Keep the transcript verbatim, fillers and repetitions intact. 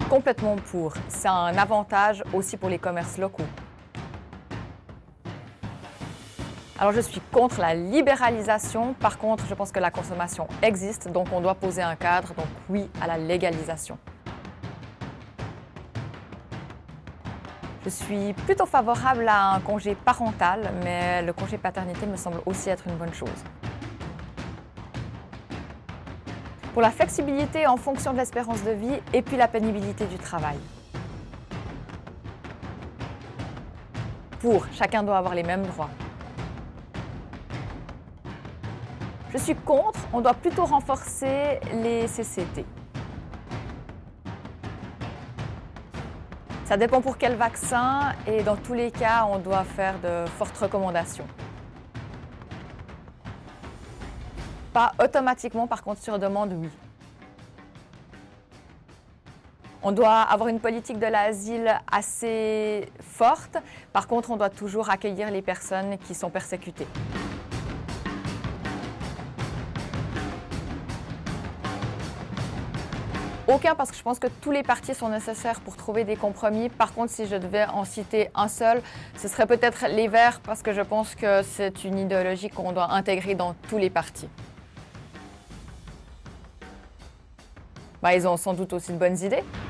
complètement pour. C'est un avantage aussi pour les commerces locaux. Alors je suis contre la libéralisation, par contre je pense que la consommation existe, donc on doit poser un cadre, donc oui à la légalisation. Je suis plutôt favorable à un congé parental, mais le congé paternité me semble aussi être une bonne chose. Pour la flexibilité en fonction de l'espérance de vie et puis la pénibilité du travail. Pour, chacun doit avoir les mêmes droits. Je suis contre, on doit plutôt renforcer les C C T. Ça dépend pour quel vaccin et dans tous les cas, on doit faire de fortes recommandations. Pas automatiquement, par contre, sur demande, oui. On doit avoir une politique de l'asile assez forte. Par contre, on doit toujours accueillir les personnes qui sont persécutées. Aucun, parce que je pense que tous les partis sont nécessaires pour trouver des compromis. Par contre, si je devais en citer un seul, ce serait peut-être les Verts, parce que je pense que c'est une idéologie qu'on doit intégrer dans tous les partis. Bah, ils ont sans doute aussi de bonnes idées.